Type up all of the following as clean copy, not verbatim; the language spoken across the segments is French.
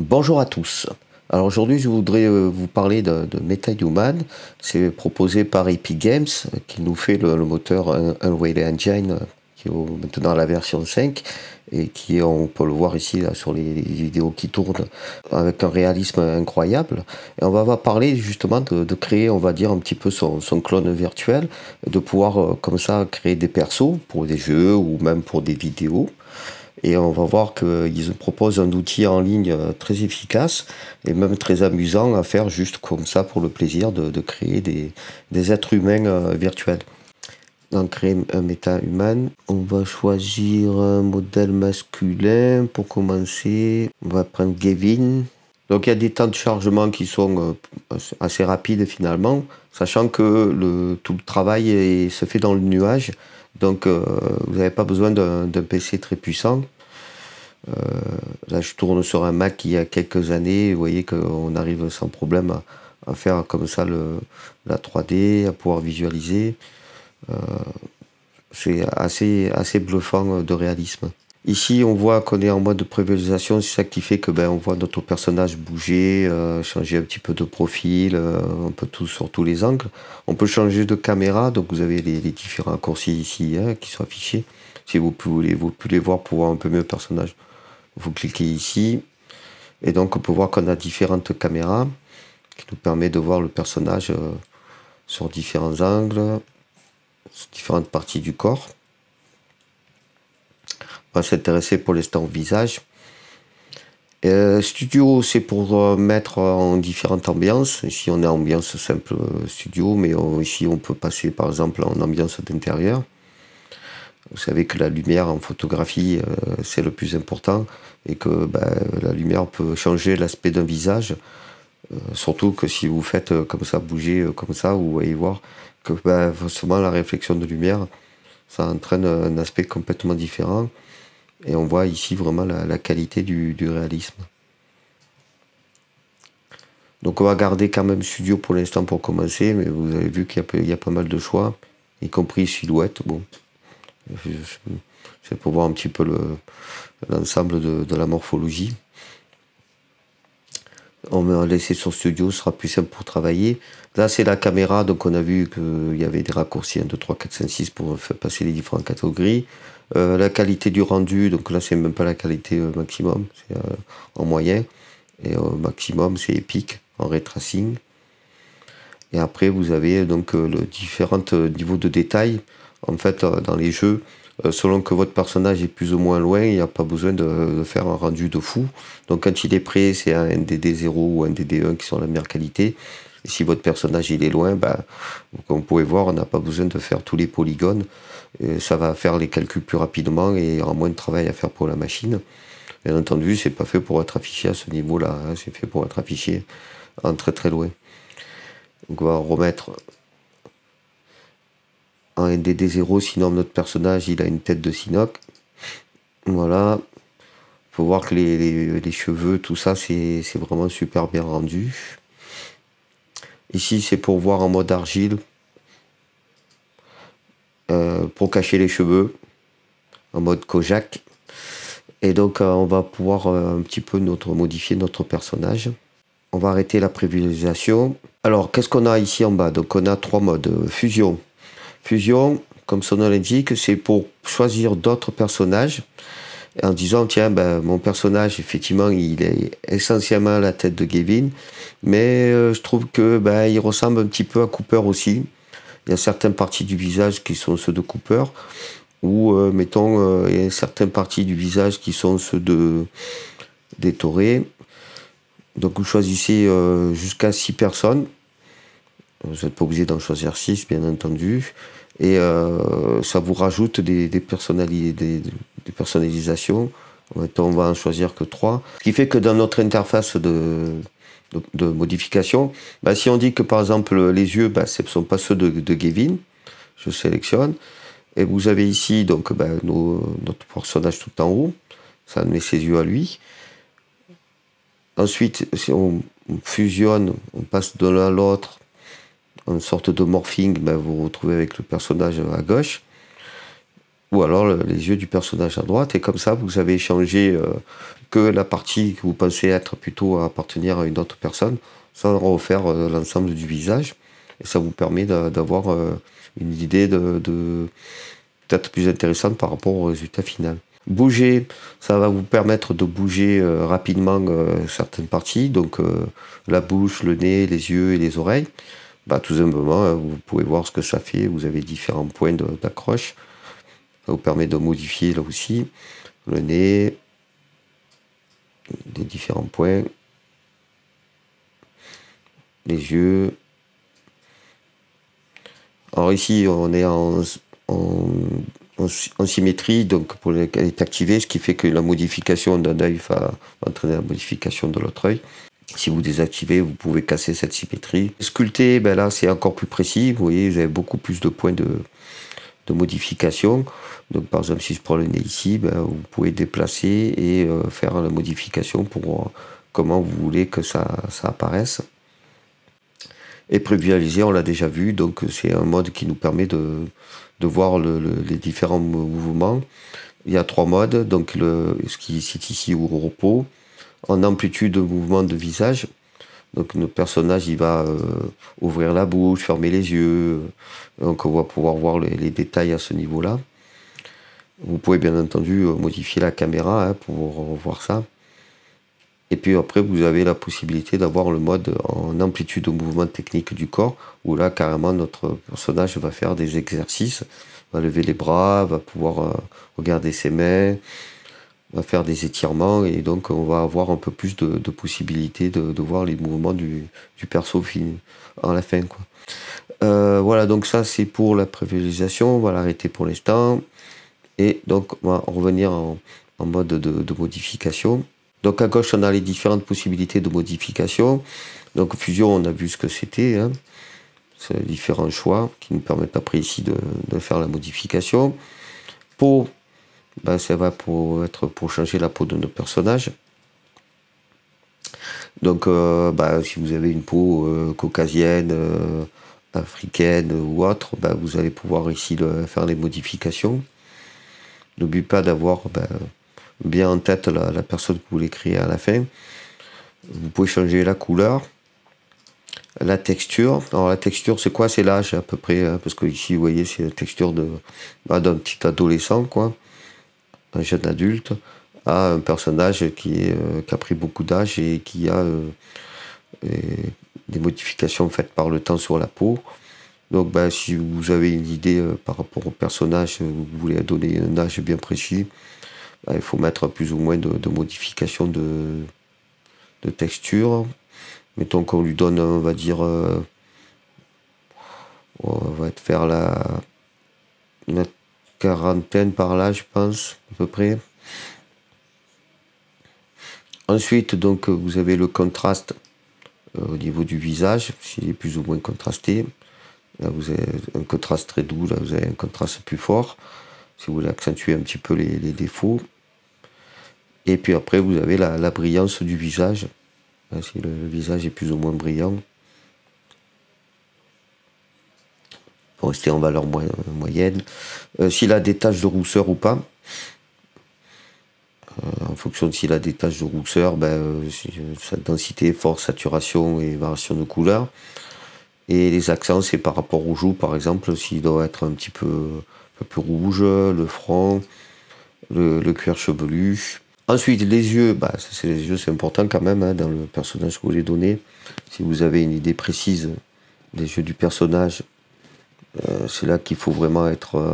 Bonjour à tous. Alors aujourd'hui, je voudrais vous parler de MetaHuman. C'est proposé par Epic Games, qui nous fait le moteur Unreal Engine, qui est maintenant à la version 5, et qui, on peut le voir ici là, sur les vidéos qui tournent, avec un réalisme incroyable. Et on va parler justement de créer, on va dire, un petit peu son clone virtuel, de pouvoir comme ça créer des persos pour des jeux ou même pour des vidéos. Et on va voir qu'ils proposent un outil en ligne très efficace et même très amusant à faire juste comme ça pour le plaisir de créer des êtres humains virtuels. Donc créer un méta-humain, on va choisir un modèle masculin pour commencer. On va prendre Gavin. Donc il y a des temps de chargement qui sont assez rapides finalement, sachant que tout le travail se fait dans le nuage. Donc vous n'avez pas besoin d'un PC très puissant. Là je tourne sur un Mac il y a quelques années, vous voyez qu'on arrive sans problème à faire comme ça la 3D, à pouvoir visualiser. C'est assez bluffant de réalisme. Ici, on voit qu'on est en mode de prévisualisation, c'est ça qui fait que on voit notre personnage bouger, changer un petit peu de profil, un peu tout sur tous les angles. On peut changer de caméra, donc vous avez les différents raccourcis ici qui sont affichés. Si vous pouvez les voir pour voir un peu mieux le personnage, vous cliquez ici, et donc on peut voir qu'on a différentes caméras qui nous permettent de voir le personnage sur différents angles, sur différentes parties du corps. On va s'intéresser pour l'instant au visage. Studio, c'est pour mettre en différentes ambiances. Ici, on est en ambiance simple studio, mais ici, on peut passer par exemple en ambiance d'intérieur. Vous savez que la lumière en photographie, c'est le plus important et que la lumière peut changer l'aspect d'un visage. Surtout que si vous faites comme ça, bouger comme ça, vous allez voir que forcément la réflexion de lumière, ça entraîne un aspect complètement différent. Et on voit ici vraiment la qualité du réalisme. Donc on va garder quand même studio pour l'instant pour commencer, mais vous avez vu qu'il y a pas mal de choix, y compris silhouette. Bon, c'est pour voir un petit peu l'ensemble de la morphologie. On va laisser sur studio, ce sera plus simple pour travailler. Là c'est la caméra, donc on a vu qu'il y avait des raccourcis 1, 2, 3, 4, 5, 6 pour faire passer les différentes catégories. La qualité du rendu, donc là c'est même pas la qualité maximum, c'est en moyen. Et au maximum c'est épique en ray tracing. Et après vous avez donc différents niveaux de détail. En fait dans les jeux, selon que votre personnage est plus ou moins loin, il n'y a pas besoin de faire un rendu de fou. Donc quand il est prêt, c'est un NDD0 ou un NDD1 qui sont la meilleure qualité. Et si votre personnage il est loin, comme vous pouvez voir, on n'a pas besoin de faire tous les polygones. Et ça va faire les calculs plus rapidement et il y aura moins de travail à faire pour la machine. Bien entendu, c'est pas fait pour être affiché à ce niveau-là, hein, c'est fait pour être affiché en très très loin. Donc on va remettre en NDD0, sinon notre personnage il a une tête de Sinoc. Voilà. Il faut voir que les cheveux, tout ça, c'est vraiment super bien rendu. Ici, c'est pour voir en mode argile, pour cacher les cheveux, en mode Kojak. Et donc, on va pouvoir un petit peu modifier notre personnage. On va arrêter la prévisualisation. Alors, qu'est-ce qu'on a ici en bas? Donc, on a 3 modes. Fusion. Fusion, comme son nom l'indique, c'est pour choisir d'autres personnages en disant tiens mon personnage effectivement il est essentiellement la tête de Gavin, mais je trouve que il ressemble un petit peu à Cooper aussi. Il y a certaines parties du visage qui sont ceux de Cooper, ou mettons il y a certaines parties du visage qui sont ceux d'Ettore. Donc vous choisissez jusqu'à 6 personnes. Vous n'êtes pas obligé d'en choisir 6 bien entendu. Et ça vous rajoute des personnalisations. Maintenant, on va en choisir que 3. Ce qui fait que dans notre interface de modification, si on dit que par exemple les yeux, ce ne sont pas ceux de Gavin, je sélectionne. Et vous avez ici donc notre personnage tout en haut. Ça met ses yeux à lui. Ensuite, si on fusionne, on passe de l'un à l'autre, une sorte de morphing, vous vous retrouvez avec le personnage à gauche. ou alors les yeux du personnage à droite, et comme ça vous avez changé que la partie que vous pensez être plutôt appartenir à une autre personne, sans refaire l'ensemble du visage, et ça vous permet d'avoir une idée peut-être plus intéressante par rapport au résultat final. Bouger, ça va vous permettre de bouger rapidement certaines parties, donc la bouche, le nez, les yeux et les oreilles. Bah, tout simplement, vous pouvez voir ce que ça fait, vous avez différents points d'accroche. Ça vous permet de modifier là aussi le nez, des différents points, les yeux. Alors ici, on est en symétrie, donc pour elle est activée, ce qui fait que la modification d'un œil va entraîner la modification de l'autre œil. Si vous désactivez, vous pouvez casser cette symétrie. Sculpter, ben là, c'est encore plus précis. Vous voyez, vous avez beaucoup plus de points de modification. Donc, par exemple, si je prends le nez ici, ben, vous pouvez déplacer et faire la modification pour comment vous voulez que ça apparaisse. Et prévisualiser, on l'a déjà vu, donc c'est un mode qui nous permet de voir les différents mouvements. Il y a 3 modes, donc ce qui cite ici au repos, en amplitude de mouvement de visage. Donc notre personnage, il va ouvrir la bouche, fermer les yeux, donc on va pouvoir voir les détails à ce niveau-là. Vous pouvez bien entendu modifier la caméra pour voir ça. Et puis après, vous avez la possibilité d'avoir le mode en amplitude de mouvement technique du corps, où là, carrément, notre personnage va faire des exercices, va lever les bras, va pouvoir regarder ses mains, va faire des étirements, et donc on va avoir un peu plus de possibilités de voir les mouvements du perso à la fin, quoi. Voilà, donc ça c'est pour la prévisualisation, on va l'arrêter pour l'instant, et donc on va revenir en mode de modification. Donc à gauche, on a les différentes possibilités de modification. Donc fusion, on a vu ce que c'était. Hein. C'est différents choix qui nous permettent après ici de faire la modification. Peau, ben, ça va pour changer la peau de notre personnage. Donc ben, si vous avez une peau caucasienne, africaine ou autre, ben, vous allez pouvoir ici faire les modifications. N'oubliez pas d'avoir bien en tête la personne que vous voulez créer à la fin. Vous pouvez changer la couleur, la texture. Alors la texture, c'est quoi? C'est l'âge à peu près, hein, parce que ici, vous voyez, c'est la texture d'un petit adolescent, quoi, un jeune adulte, à un personnage qui a pris beaucoup d'âge et qui a des modifications faites par le temps sur la peau. Donc ben, si vous avez une idée par rapport au personnage, vous voulez donner un âge bien précis, il faut mettre plus ou moins de modifications de texture. Mettons qu'on lui donne, on va dire, on va faire la quarantaine par là, je pense, à peu près. Ensuite, donc, vous avez le contraste au niveau du visage, s'il est plus ou moins contrasté. Là, vous avez un contraste très doux, là, vous avez un contraste plus fort, si vous voulez accentuer un petit peu les défauts. Et puis après, vous avez la brillance du visage. Là, si le visage est plus ou moins brillant. Pour rester en valeur moyenne. S'il a des taches de rousseur ou pas. En fonction de s'il a des taches de rousseur, sa densité, force, saturation et variation de couleur. Et les accents, c'est par rapport aux joues, par exemple, s'il doit être un petit peu plus rouge, le front, le cuir chevelu. Ensuite, les yeux, les yeux, c'est important quand même hein, dans le personnage que vous voulez donner. Si vous avez une idée précise des yeux du personnage, c'est là qu'il faut vraiment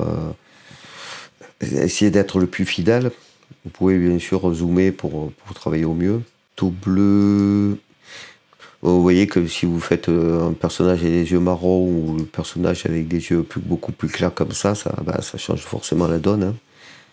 essayer d'être le plus fidèle. Vous pouvez bien sûr zoomer pour travailler au mieux. Tout bleu. Vous voyez que si vous faites un personnage avec des yeux marrons ou un personnage avec des yeux beaucoup plus clairs comme ça change forcément la donne. Hein.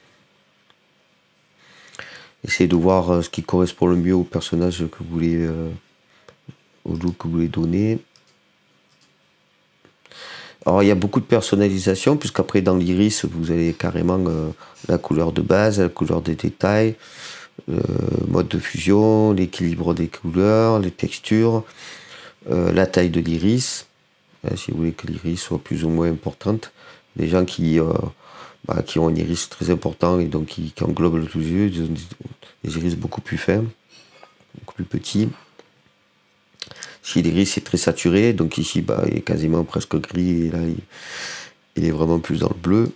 Essayez de voir ce qui correspond le mieux au personnage que vous voulez, au look que vous voulez donner. Alors il y a beaucoup de personnalisation, puisqu'après dans l'iris, vous avez carrément la couleur de base, la couleur des détails, le mode de fusion, l'équilibre des couleurs, les textures, la taille de l'iris, si vous voulez que l'iris soit plus ou moins importante. Les gens qui qui ont un iris très important et donc qui englobent tous les yeux, ils ont des iris beaucoup plus fins, beaucoup plus petits. Ici l'iris est très saturé, donc ici il est quasiment presque gris et là il est vraiment plus dans le bleu.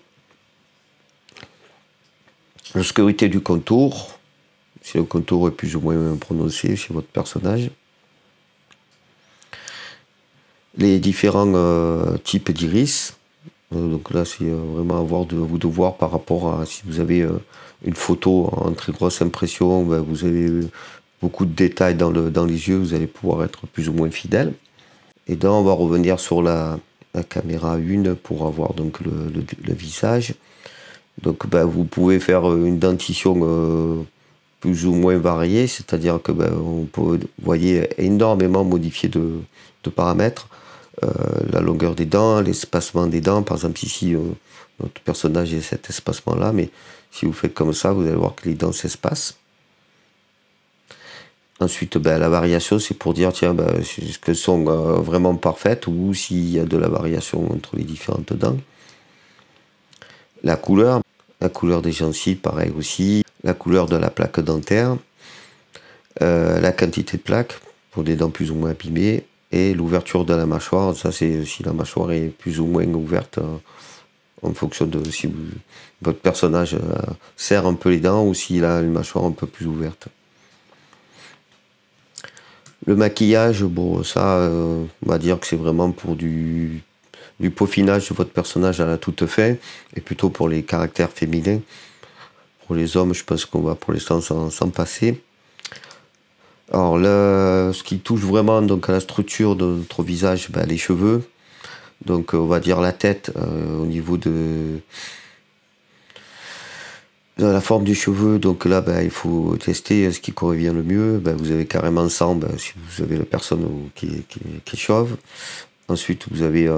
L'obscurité du contour, si le contour est plus ou moins prononcé chez votre personnage. Les différents types d'iris. Donc là, c'est vraiment à vous de voir par rapport à si vous avez une photo en très grosse impression, vous avez beaucoup de détails dans les yeux, vous allez pouvoir être plus ou moins fidèle. Et donc, on va revenir sur la caméra 1 pour avoir donc le visage. Donc, vous pouvez faire une dentition plus ou moins variée, c'est-à-dire que on peut, vous voyez, énormément modifier de paramètres. La longueur des dents, l'espacement des dents. Par exemple, ici, notre personnage a cet espacement-là, mais si vous faites comme ça, vous allez voir que les dents s'espacent. Ensuite, la variation, c'est pour dire, tiens, est-ce qu'elles sont vraiment parfaites ou s'il y a de la variation entre les différentes dents. La couleur des gencives, pareil aussi. La couleur de la plaque dentaire. La quantité de plaques pour des dents plus ou moins abîmées. Et l'ouverture de la mâchoire, ça c'est si la mâchoire est plus ou moins ouverte en fonction de si votre personnage serre un peu les dents ou s'il a une mâchoire un peu plus ouverte. Le maquillage, bon ça on va dire que c'est vraiment pour du peaufinage de votre personnage à la toute fin et plutôt pour les caractères féminins. Pour les hommes, je pense qu'on va pour l'instant s'en passer. Alors là, ce qui touche vraiment donc à la structure de notre visage, les cheveux. Donc on va dire la tête au niveau de la forme du cheveu. Donc là, il faut tester ce qui convient le mieux. Vous avez carrément 100 si vous avez la personne qui est chauve. Ensuite, vous avez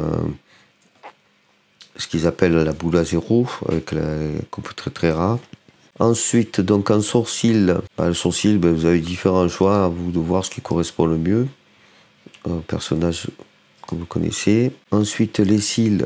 ce qu'ils appellent la boule à zéro avec la coupe très très rare. Ensuite, donc en sourcil, le sourcil, vous avez différents choix, à vous de voir ce qui correspond le mieux au personnage que vous connaissez. Ensuite, les cils,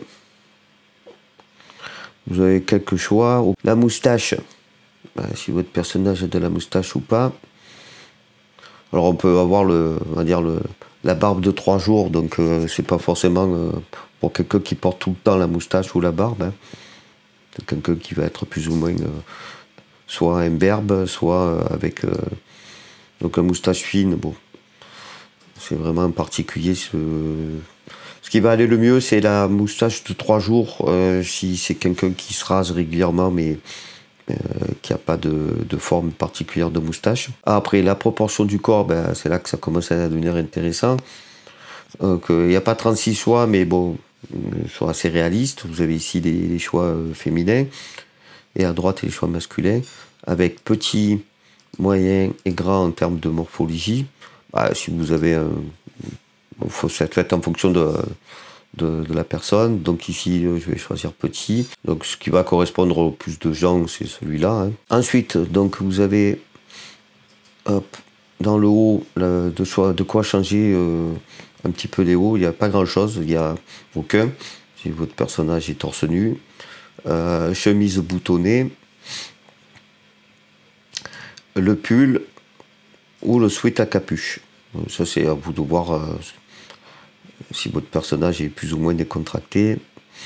vous avez quelques choix. La moustache, si votre personnage a de la moustache ou pas. Alors on peut avoir la barbe de 3 jours, donc c'est pas forcément pour quelqu'un qui porte tout le temps la moustache ou la barbe. C'est quelqu'un qui va être plus ou moins soit imberbe, soit avec donc la moustache fine. Bon, c'est vraiment particulier. Ce qui va aller le mieux, c'est la moustache de 3 jours, si c'est quelqu'un qui se rase régulièrement, mais qui n'a pas de forme particulière de moustache. Après, la proportion du corps, c'est là que ça commence à devenir intéressant. Il n'y a pas 36 choix, mais bon, sont assez réalistes. Vous avez ici les choix féminins. Et à droite les choix masculins, avec petit, moyen et grand en termes de morphologie. Si vous avez faut être fait en fonction de la personne. Donc ici, je vais choisir petit. Donc ce qui va correspondre au plus de gens, c'est celui-là. Ensuite, donc vous avez dans le haut de quoi changer un petit peu les hauts. Il n'y a pas grand-chose, il n'y a aucun. Si votre personnage est torse nu. Chemise boutonnée, le pull ou le sweat à capuche. Ça c'est à vous de voir si votre personnage est plus ou moins décontracté.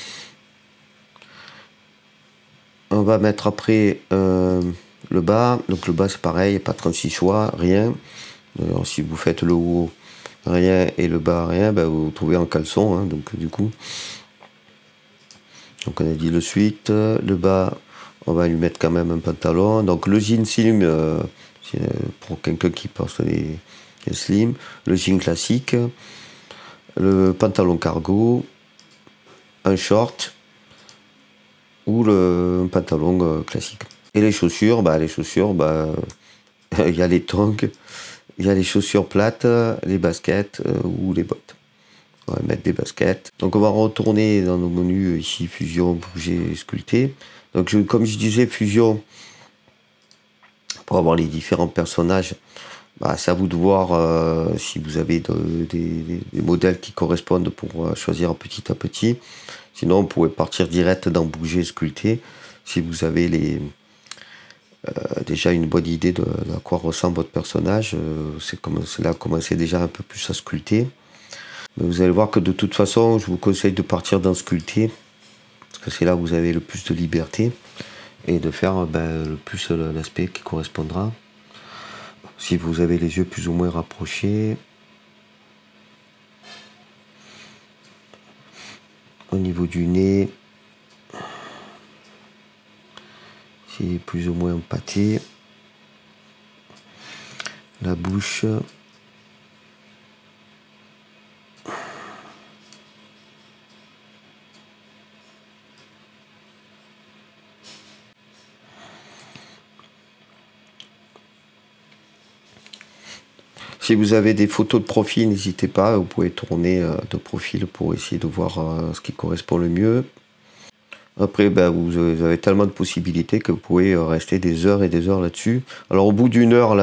On va mettre après le bas. Donc le bas c'est pareil, pas 36 choix, rien. Alors, si vous faites le haut rien et le bas rien, vous vous trouvez en caleçon, donc du coup. Donc on a dit le sweat, le bas, on va lui mettre quand même un pantalon. Donc le jean slim, pour quelqu'un qui porte les slim, le jean classique, le pantalon cargo, un short ou un pantalon classique. Et les chaussures, il y a les tongs, il y a les chaussures plates, les baskets ou les bottes. On va mettre des baskets. Donc on va retourner dans nos menus ici, fusion, bouger, sculpter. Donc comme je disais, fusion, pour avoir les différents personnages, c'est à vous de voir si vous avez des modèles qui correspondent pour choisir petit à petit. Sinon, on pourrait partir direct dans bouger, sculpter. si vous avez déjà une bonne idée de à quoi ressemble votre personnage, c'est là commencer déjà un peu plus à sculpter. Mais vous allez voir que de toute façon, je vous conseille de partir dans sculpter, parce que c'est là où vous avez le plus de liberté, et de faire le plus l'aspect qui correspondra. Si vous avez les yeux plus ou moins rapprochés, au niveau du nez, c'est plus ou moins empâté, la bouche, si vous avez des photos de profil, n'hésitez pas, vous pouvez tourner de profil pour essayer de voir ce qui correspond le mieux. Après, vous avez tellement de possibilités que vous pouvez rester des heures et des heures là-dessus. Alors au bout d'une heure,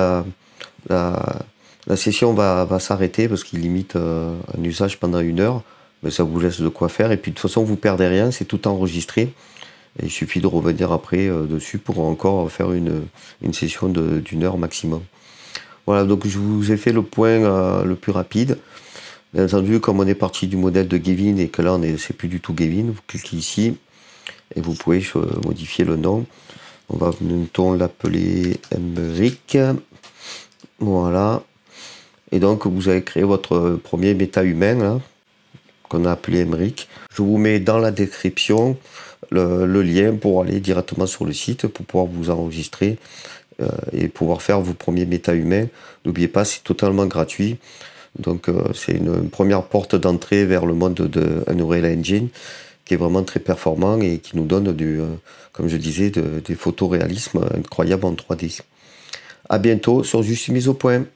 la session va s'arrêter parce qu'il limite un usage pendant une heure. Mais ça vous laisse de quoi faire. Et puis de toute façon, vous perdez rien, c'est tout enregistré. Et il suffit de revenir après dessus pour encore faire une session d'une heure maximum. Voilà, donc je vous ai fait le point le plus rapide. Bien entendu, comme on est parti du modèle de Gavin et que là, c'est plus du tout Gavin, vous cliquez ici et vous pouvez modifier le nom. On va l'appeler Emmerich. Voilà. Et donc, vous avez créé votre premier méta-humain, là, qu'on a appelé Emmerich. Je vous mets dans la description le lien pour aller directement sur le site, pour pouvoir vous enregistrer et pouvoir faire vos premiers méta-humains. N'oubliez pas, c'est totalement gratuit. Donc c'est une première porte d'entrée vers le monde de Unreal Engine qui est vraiment très performant et qui nous donne, comme je disais, des photoréalismes incroyables en 3D. À bientôt sur Juste Mise au Point.